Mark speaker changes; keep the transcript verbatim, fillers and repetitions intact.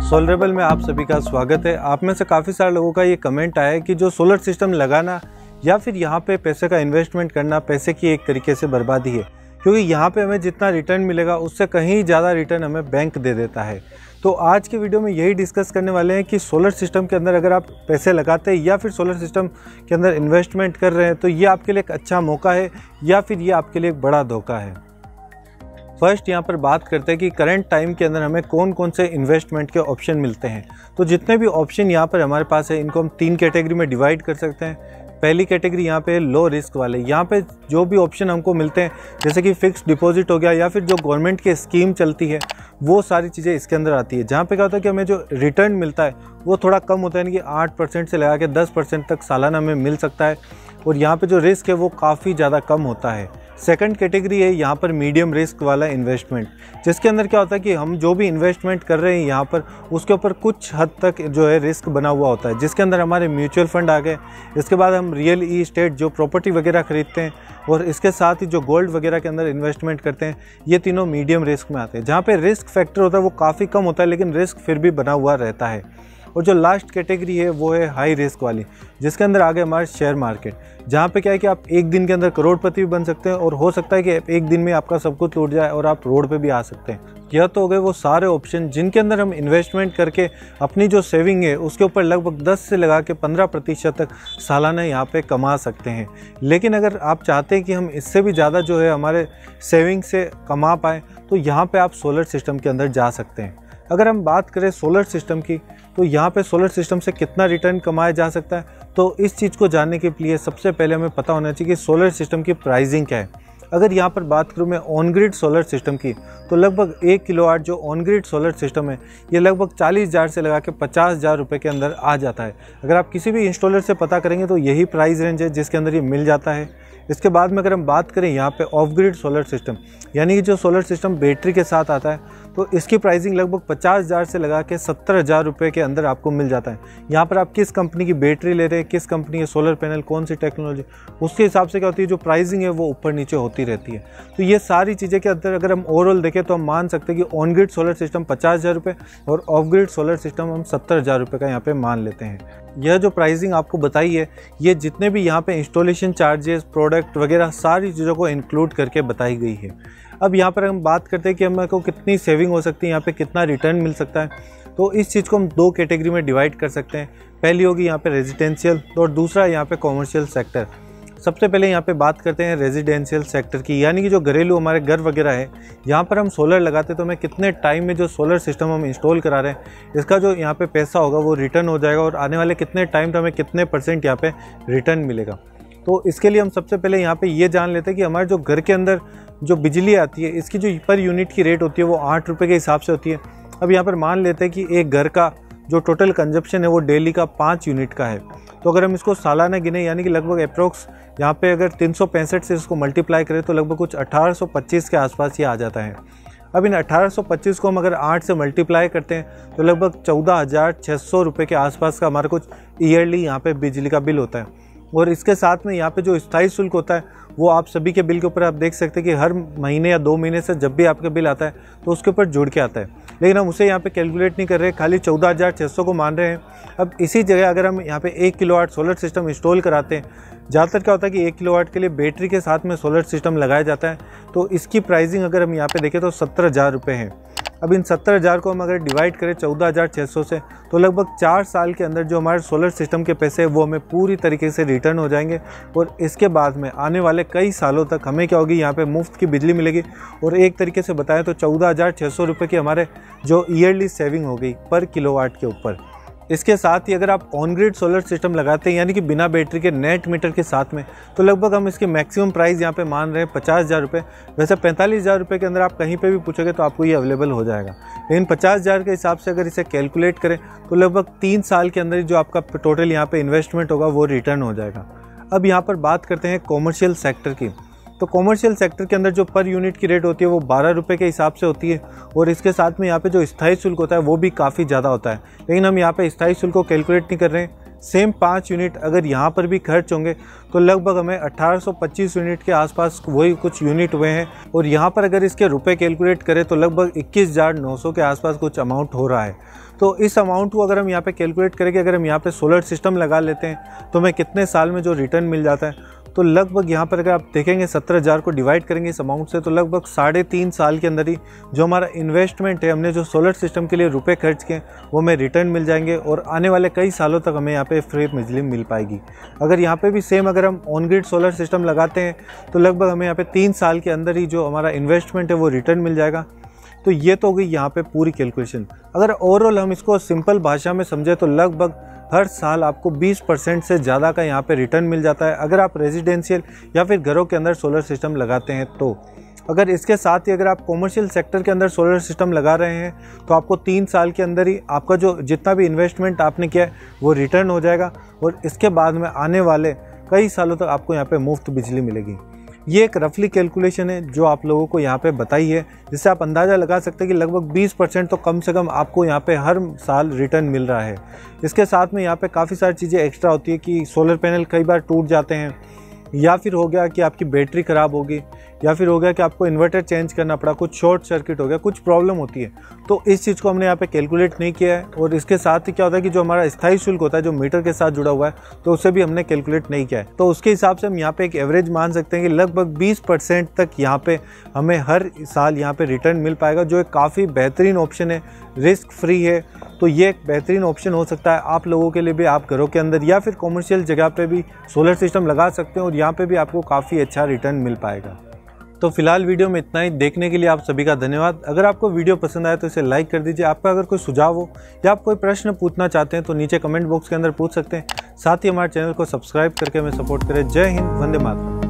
Speaker 1: सोलरेबल में आप सभी का स्वागत है। आप में से काफ़ी सारे लोगों का ये कमेंट आया है कि जो सोलर सिस्टम लगाना या फिर यहाँ पे पैसे का इन्वेस्टमेंट करना पैसे की एक तरीके से बर्बादी है, क्योंकि यहाँ पे हमें जितना रिटर्न मिलेगा उससे कहीं ज़्यादा रिटर्न हमें बैंक दे देता है। तो आज की वीडियो में यही डिस्कस करने वाले हैं कि सोलर सिस्टम के अंदर अगर आप पैसे लगाते हैं या फिर सोलर सिस्टम के अंदर इन्वेस्टमेंट कर रहे हैं तो ये आपके लिए एक अच्छा मौका है या फिर ये आपके लिए एक बड़ा धोखा है। फर्स्ट यहाँ पर बात करते हैं कि करंट टाइम के अंदर हमें कौन कौन से इन्वेस्टमेंट के ऑप्शन मिलते हैं। तो जितने भी ऑप्शन यहाँ पर हमारे पास है इनको हम तीन कैटेगरी में डिवाइड कर सकते हैं। पहली कैटेगरी यहाँ पे लो रिस्क वाले, यहाँ पे जो भी ऑप्शन हमको मिलते हैं जैसे कि फिक्स डिपॉजिट हो गया या फिर जो गवर्नमेंट की स्कीम चलती है वो सारी चीज़ें इसके अंदर आती है, जहाँ पे क्या होता है कि हमें जो रिटर्न मिलता है वो थोड़ा कम होता है, यानी कि आठ परसेंट से लगा के दस परसेंट तक सालाना हमें मिल सकता है और यहाँ पे जो रिस्क है वो काफ़ी ज़्यादा कम होता है। सेकंड कैटेगरी है यहाँ पर मीडियम रिस्क वाला इन्वेस्टमेंट, जिसके अंदर क्या होता है कि हम जो भी इन्वेस्टमेंट कर रहे हैं यहाँ पर उसके ऊपर कुछ हद तक जो है रिस्क बना हुआ होता है, जिसके अंदर हमारे म्यूचुअल फंड आ गए। इसके बाद हम रियल इस्टेट जो प्रॉपर्टी वगैरह खरीदते हैं और इसके साथ ही जो गोल्ड वगैरह के अंदर इन्वेस्टमेंट करते हैं, ये तीनों मीडियम रिस्क में आते हैं, जहाँ पे रिस्क फैक्टर होता है वो काफ़ी कम होता है लेकिन रिस्क फिर भी बना हुआ रहता है। और जो लास्ट कैटेगरी है वो है हाई रिस्क वाली, जिसके अंदर आ गए हमारे शेयर मार्केट, जहाँ पे क्या है कि आप एक दिन के अंदर करोड़पति भी बन सकते हैं और हो सकता है कि एक दिन में आपका सब कुछ टूट जाए और आप रोड पे भी आ सकते हैं। यह तो हो गए वो सारे ऑप्शन जिनके अंदर हम इन्वेस्टमेंट करके अपनी जो सेविंग है उसके ऊपर लगभग दस से लगा के पंद्रह प्रतिशत तक सालाना यहाँ पे कमा सकते हैं। लेकिन अगर आप चाहते हैं कि हम इससे भी ज़्यादा जो है हमारे सेविंग से कमा पाएँ तो यहाँ पर आप सोलर सिस्टम के अंदर जा सकते हैं। अगर हम बात करें सोलर सिस्टम की तो यहाँ पे सोलर सिस्टम से कितना रिटर्न कमाया जा सकता है, तो इस चीज़ को जानने के लिए सबसे पहले हमें पता होना चाहिए कि सोलर सिस्टम की प्राइसिंग क्या है। अगर यहाँ पर बात करूँ मैं ऑन ग्रिड सोलर सिस्टम की तो लगभग एक किलोवाट जो ऑन ग्रिड सोलर सिस्टम है ये लगभग चालीस हज़ार से लगा के पचास हज़ार रुपये के अंदर आ जाता है। अगर आप किसी भी इंस्टॉलर से पता करेंगे तो यही प्राइस रेंज है जिसके अंदर ये मिल जाता है। इसके बाद में अगर हम बात करें यहाँ पे ऑफ ग्रिड सोलर सिस्टम, यानी कि जो सोलर सिस्टम बैटरी के साथ आता है, तो इसकी प्राइसिंग लगभग पचास हज़ार से लगा के सत्तर हज़ार रुपये के अंदर आपको मिल जाता है। यहाँ पर आप किस कंपनी की बैटरी ले रहे हैं, किस कंपनी के सोलर पैनल, कौन सी टेक्नोलॉजी, उसके हिसाब से क्या होती है जो प्राइसिंग है वो ऊपर नीचे होती रहती है। तो ये सारी चीज़ें के अंदर अगर हम ओवरऑल देखें तो हम मान सकते हैं कि ऑन ग्रिड सोलर सिस्टम पचास हज़ार रुपये और ऑफ ग्रिड सोलर सिस्टम हम सत्तर हज़ार रुपये का यहाँ पे मान लेते हैं। यह जो प्राइसिंग आपको बताई है ये जितने भी यहाँ पे इंस्टॉलेशन चार्जेस, प्रोडक्ट वगैरह सारी चीज़ों को इंक्लूड करके बताई गई है। अब यहाँ पर हम बात करते हैं कि हमें को कितनी सेविंग हो सकती है, यहाँ पे कितना रिटर्न मिल सकता है। तो इस चीज़ को हम दो कैटेगरी में डिवाइड कर सकते हैं। पहली होगी यहाँ पे रेजिडेंशियल और दूसरा यहाँ पे कॉमर्शियल सेक्टर। सबसे पहले यहाँ पे बात करते हैं रेजिडेंशियल सेक्टर की, यानी कि जो घरेलू हमारे घर वगैरह है यहाँ पर हम सोलर लगाते हैं तो हमें कितने टाइम में जो सोलर सिस्टम हम इंस्टॉल करा रहे हैं इसका जो यहाँ पे पैसा होगा वो रिटर्न हो जाएगा और आने वाले कितने टाइम तो हमें कितने परसेंट यहाँ पे रिटर्न मिलेगा। तो इसके लिए हम सबसे पहले यहाँ पे ये जान लेते हैं कि हमारे जो घर के अंदर जो बिजली आती है इसकी जो पर यूनिट की रेट होती है वो आठ रुपये के हिसाब से होती है। अब यहाँ पर मान लेते हैं कि एक घर का जो टोटल कंजप्शन है वो डेली का पाँच यूनिट का है, तो अगर हम इसको सालाना गिने यानी कि लगभग अप्रोक्स यहाँ पे अगर तीन सौ पैंसठ से इसको मल्टीप्लाई करें तो लगभग कुछ अठारह सौ पच्चीस के आसपास ये आ जाता है। अब इन अठारह सौ पच्चीस को हम अगर आठ से मल्टीप्लाई करते हैं तो लगभग चौदह हज़ार छः सौ रुपये के आसपास का हमारा कुछ ईयरली यहाँ पे बिजली का बिल होता है। और इसके साथ में यहाँ पे जो स्थायी शुल्क होता है वो आप सभी के बिल के ऊपर आप देख सकते हैं कि हर महीने या दो महीने से जब भी आपका बिल आता है तो उसके ऊपर जुड़ के आता है, लेकिन हम उसे यहाँ पे कैलकुलेट नहीं कर रहे, खाली चौदह हज़ार छः सौ को मान रहे हैं। अब इसी जगह अगर हम यहाँ पे एक किलोवाट सोलर सिस्टम इंस्टॉल कराते हैं, ज़्यादातर क्या होता है कि एक किलोवाट के लिए बैटरी के साथ में सोलर सिस्टम लगाया जाता है, तो इसकी प्राइसिंग अगर हम यहाँ पे देखें तो सत्तर हज़ार रुपये है। अब इन सत्तर हज़ार को हम अगर डिवाइड करें चौदह हज़ार छः सौ से तो लगभग चार साल के अंदर जो हमारे सोलर सिस्टम के पैसे हैं वो हमें पूरी तरीके से रिटर्न हो जाएंगे और इसके बाद में आने वाले कई सालों तक हमें क्या होगी यहाँ पे मुफ्त की बिजली मिलेगी। और एक तरीके से बताएं तो चौदह हज़ार छः सौ रुपये की हमारे जो ईयरली सेविंग हो गई पर किलोवाट के ऊपर। इसके साथ ही अगर आप ऑन ग्रिड सोलर सिस्टम लगाते हैं यानी कि बिना बैटरी के नेट मीटर के साथ में, तो लगभग हम इसकी मैक्सिमम प्राइस यहाँ पे मान रहे हैं पचास हज़ार रुपये। वैसे पैंतालीस हज़ार रुपये के अंदर आप कहीं पे भी पूछोगे तो आपको ये अवेलेबल हो जाएगा, लेकिन पचास हज़ार के हिसाब से अगर इसे कैलकुलेट करें तो लगभग तीन साल के अंदर जो आपका टोटल यहाँ पे इन्वेस्टमेंट होगा वो रिटर्न हो जाएगा। अब यहाँ पर बात करते हैं कॉमर्शियल सेक्टर की। तो कॉमर्शियल सेक्टर के अंदर जो पर यूनिट की रेट होती है वो बारह रुपये के हिसाब से होती है और इसके साथ में यहाँ पे जो स्थायी शुल्क होता है वो भी काफ़ी ज़्यादा होता है, लेकिन हम यहाँ पे स्थायी शुल्क को कैलकुलेट नहीं कर रहे हैं। सेम पाँच यूनिट अगर यहाँ पर भी खर्च होंगे तो लगभग हमें अठारह सौ पच्चीस यूनिट के आसपास वही कुछ यूनिट हुए हैं। और यहाँ पर अगर इसके रुपए कैलकुलेट करें तो लगभग इक्कीस हज़ार नौ सौ के आसपास कुछ अमाउंट हो रहा है। तो इस अमाउंट को अगर हम यहाँ पे कैलकुलेट करेंगे, अगर हम यहाँ पे सोलर सिस्टम लगा लेते हैं तो हमें कितने साल में जो रिटर्न मिल जाता है, तो लगभग यहाँ पर अगर आप देखेंगे सत्रह हज़ार को डिवाइड करेंगे इस अमाउंट से तो लगभग साढ़े तीन साल के अंदर ही जो हमारा इन्वेस्टमेंट है, हमने जो सोलर सिस्टम के लिए रुपए खर्च किए वो हमें रिटर्न मिल जाएंगे और आने वाले कई सालों तक हमें यहाँ पे फ्री बिजली मिल पाएगी। अगर यहाँ पे भी सेम अगर हम ऑन ग्रिड सोलर सिस्टम लगाते हैं तो लगभग हमें यहाँ पे तीन साल के अंदर ही जो हमारा इन्वेस्टमेंट है वो रिटर्न मिल जाएगा। तो ये तो हो गई यहाँ पे पूरी कैलकुलेशन। अगर ओवरऑल हम इसको सिंपल भाषा में समझे तो लगभग हर साल आपको बीस परसेंट से ज़्यादा का यहाँ पे रिटर्न मिल जाता है अगर आप रेजिडेंशियल या फिर घरों के अंदर सोलर सिस्टम लगाते हैं। तो अगर इसके साथ ही अगर आप कॉमर्शियल सेक्टर के अंदर सोलर सिस्टम लगा रहे हैं तो आपको तीन साल के अंदर ही आपका जो जितना भी इन्वेस्टमेंट आपने किया है वो रिटर्न हो जाएगा और इसके बाद में आने वाले कई सालों तक आपको यहाँ पे मुफ्त बिजली मिलेगी। ये एक रफली कैलकुलेशन है जो आप लोगों को यहाँ पे बताई है, जिससे आप अंदाज़ा लगा सकते हैं कि लगभग बीस परसेंट तो कम से कम आपको यहाँ पे हर साल रिटर्न मिल रहा है। इसके साथ में यहाँ पे काफ़ी सारी चीज़ें एक्स्ट्रा होती है कि सोलर पैनल कई बार टूट जाते हैं, या फिर हो गया कि आपकी बैटरी ख़राब होगी, या फिर हो गया कि आपको इन्वर्टर चेंज करना पड़ा, कुछ शॉर्ट सर्किट हो गया, कुछ प्रॉब्लम होती है। तो इस चीज़ को हमने यहाँ पे कैलकुलेट नहीं किया है। और इसके साथ ही क्या होता है कि जो हमारा स्थायी शुल्क होता है जो मीटर के साथ जुड़ा हुआ है तो उसे भी हमने कैलकुलेट नहीं किया है। तो उसके हिसाब से हम यहाँ पे एक एवरेज मान सकते हैं कि लगभग बीस परसेंट तक यहाँ पे हमें हर साल यहाँ पे रिटर्न मिल पाएगा, जो एक काफ़ी बेहतरीन ऑप्शन है, रिस्क फ्री है। तो ये एक बेहतरीन ऑप्शन हो सकता है आप लोगों के लिए भी। आप घरों के अंदर या फिर कॉमर्शियल जगह पे भी सोलर सिस्टम लगा सकते हैं और यहाँ पे भी आपको काफ़ी अच्छा रिटर्न मिल पाएगा। तो फिलहाल वीडियो में इतना ही। देखने के लिए आप सभी का धन्यवाद। अगर आपको वीडियो पसंद आए तो इसे लाइक कर दीजिए। आपका अगर कोई सुझाव हो या आप कोई प्रश्न पूछना चाहते हैं तो नीचे कमेंट बॉक्स के अंदर पूछ सकते हैं। साथ ही हमारे चैनल को सब्सक्राइब करके हमें सपोर्ट करें। जय हिंद, वंदे मातरम।